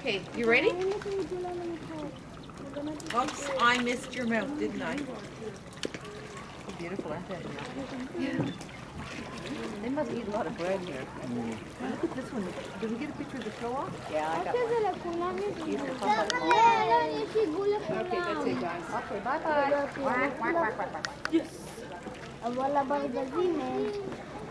Okay, you ready? Oops, I missed your mouth, didn't I? Beautiful, aren't they? Yeah. They must eat a lot of bread here. Look at this one. Did we get a picture of the show-off? Yeah, I got one. Okay, that's it, guys. Okay, bye-bye. Yes.